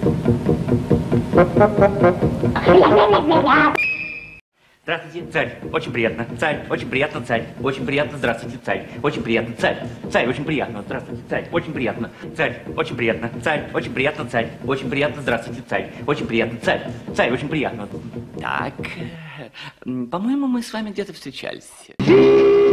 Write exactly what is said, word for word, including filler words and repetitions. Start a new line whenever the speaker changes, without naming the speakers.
Здравствуйте, царь. Очень приятно. Царь. Очень приятно, царь. Очень приятно. Здравствуйте, царь. Очень приятно, царь. Царь. Очень приятно. Здравствуйте, царь. Очень приятно. Царь. Очень приятно. Царь. Очень приятно, царь. Очень приятно. Здравствуйте, царь. Очень приятно, царь. Царь. Очень приятно.
Так, по-моему, мы с вами где-то встречались.